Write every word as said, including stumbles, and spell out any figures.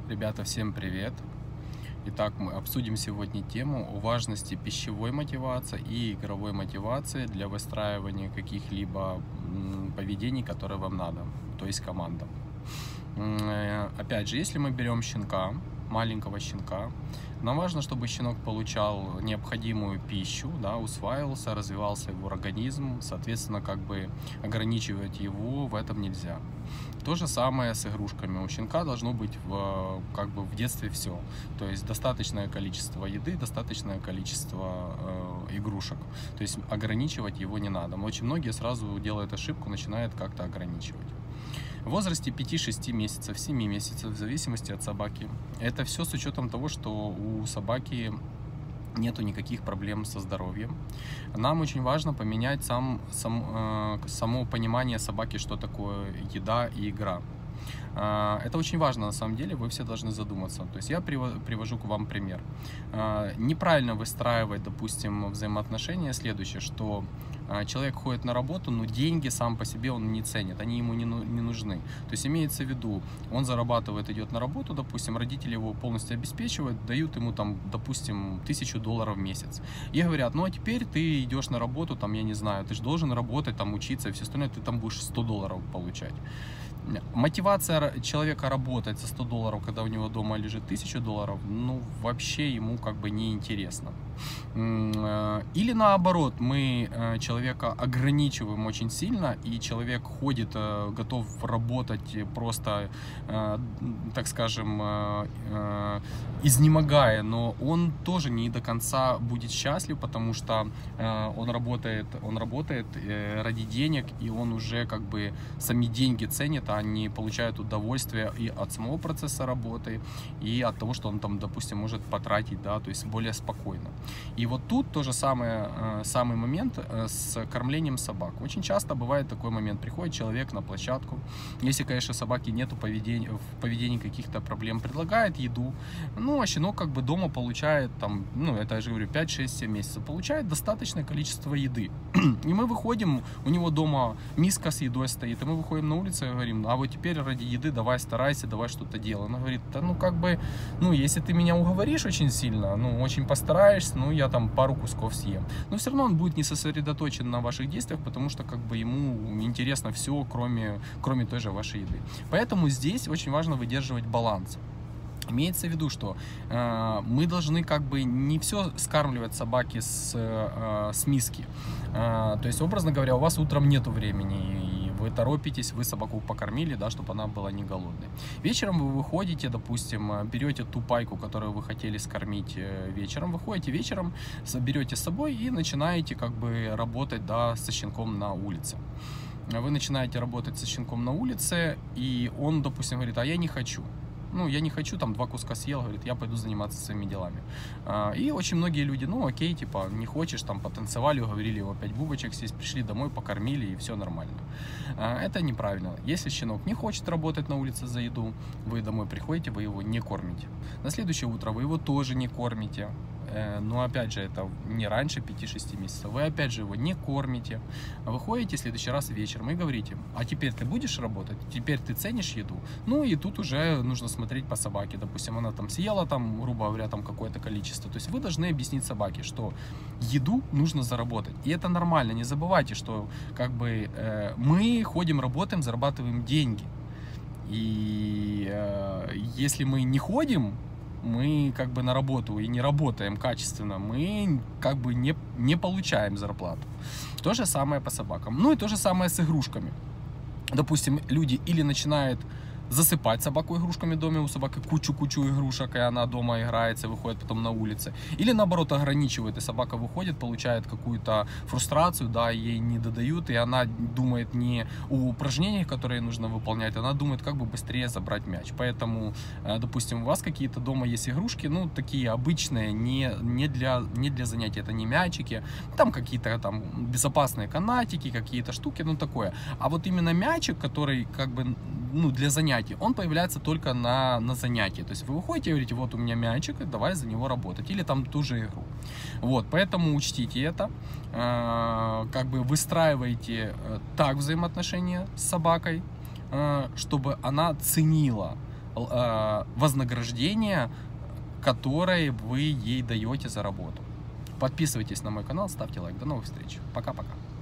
Ребята, всем привет! Итак, мы обсудим сегодня тему о важности пищевой мотивации и игровой мотивации для выстраивания каких-либо поведений, которые вам надо, то есть команда. Опять же, если мы берем щенка, маленького щенка, нам важно, чтобы щенок получал необходимую пищу, да, усваивался, развивался его организм, соответственно, как бы ограничивать его в этом нельзя. То же самое с игрушками. У щенка должно быть в, как бы в детстве все. То есть достаточное количество еды, достаточное количество э, игрушек. То есть ограничивать его не надо. Но очень многие сразу делают ошибку, начинают как-то ограничивать. В возрасте пяти-шести месяцев, семи месяцев, в зависимости от собаки. Это все с учетом того, что у собаки нету никаких проблем со здоровьем. Нам очень важно поменять сам, сам, э, само понимание собаки, что такое еда и игра. Э, это очень важно на самом деле, вы все должны задуматься. То есть я привожу к вам пример. Э, неправильно выстраивать, допустим, взаимоотношения следующее, что человек ходит на работу, но деньги сам по себе он не ценит, они ему не, не нужны. То есть имеется в виду, он зарабатывает, идет на работу, допустим, родители его полностью обеспечивают, дают ему там, допустим, тысячу долларов в месяц. И говорят, ну а теперь ты идешь на работу, там, я не знаю, ты же должен работать, там, учиться и все остальное, ты там будешь сто долларов получать. Мотивация человека работать за сто долларов, когда у него дома лежит тысяча долларов, ну, вообще ему как бы не интересно. Или наоборот, мы человека ограничиваем очень сильно, и человек ходит, готов работать просто, так скажем, изнемогая, но он тоже не до конца будет счастлив, потому что он работает, он работает ради денег, и он уже как бы сами деньги ценит, а они получают удовольствие и от самого процесса работы, и от того, что он там, допустим, может потратить, да, то есть более спокойно. И вот тут то же самое, самый момент с кормлением собак. Очень часто бывает такой момент, приходит человек на площадку, если, конечно, собаки нету поведения, в поведении каких-то проблем, предлагает еду, ну, а щенок как бы дома получает, там, ну, это я же говорю, пять-шесть-семь месяцев, получает достаточное количество еды. И мы выходим, у него дома миска с едой стоит, и мы выходим на улицу и говорим, а вот теперь ради еды давай старайся, давай что-то делай. Она говорит, да ну как бы, ну, если ты меня уговоришь очень сильно, ну, очень постараешься, ну, я там пару кусков съем. Но все равно он будет не сосредоточен на ваших действиях, потому что как бы ему интересно все, кроме, кроме той же вашей еды. Поэтому здесь очень важно выдерживать баланс. Имеется в виду, что э, мы должны как бы не все скармливать собаке с, э, с миски. Э, то есть, образно говоря, у вас утром нету времени, и вы торопитесь, вы собаку покормили, да, чтобы она была не голодной. Вечером вы выходите, допустим, берете ту пайку, которую вы хотели скормить вечером, выходите вечером, берете с собой и начинаете как бы работать, да, со щенком на улице. Вы начинаете работать со щенком на улице, и он, допустим, говорит, а я не хочу. Ну, я не хочу, там, два куска съел, говорит, я пойду заниматься своими делами. И очень многие люди, ну, окей, типа, не хочешь, там, потанцевали, уговорили его пять бубочек съесть, пришли домой, покормили, и все нормально. Это неправильно. Если щенок не хочет работать на улице за еду, вы домой приходите, вы его не кормите. На следующее утро вы его тоже не кормите. Но опять же, это не раньше пяти-шести месяцев. Вы опять же его не кормите. Выходите в следующий раз вечером и говорите, а теперь ты будешь работать? Теперь ты ценишь еду? Ну и тут уже нужно смотреть по собаке. Допустим, она там съела, там, грубо говоря, там какое-то количество. То есть вы должны объяснить собаке, что еду нужно заработать. И это нормально. Не забывайте, что как бы э, мы ходим, работаем, зарабатываем деньги. И э, если мы не ходим, мы как бы на работу и не работаем качественно, мы как бы не, не получаем зарплату. То же самое по собакам. Ну и то же самое с игрушками. Допустим, люди или начинают засыпать собаку игрушками в доме, у собаки кучу-кучу игрушек, и она дома играется, выходит потом на улице. Или наоборот ограничивает, и собака выходит, получает какую-то фрустрацию, да, ей не додают, и она думает не о упражнениях, которые нужно выполнять, она думает, как бы быстрее забрать мяч. Поэтому, допустим, у вас какие-то дома есть игрушки, ну, такие обычные, не, не, для, не для занятий, это не мячики, там какие-то там безопасные канатики, какие-то штуки, ну, такое. А вот именно мячик, который как бы, ну, для занятий, он появляется только на, на занятии. То есть вы выходите и говорите, вот у меня мячик, давай за него работать. Или там ту же игру. Вот, поэтому учтите это. Э, как бы выстраивайте так взаимоотношения с собакой, э, чтобы она ценила э, вознаграждение, которое вы ей даете за работу. Подписывайтесь на мой канал, ставьте лайк. До новых встреч. Пока-пока.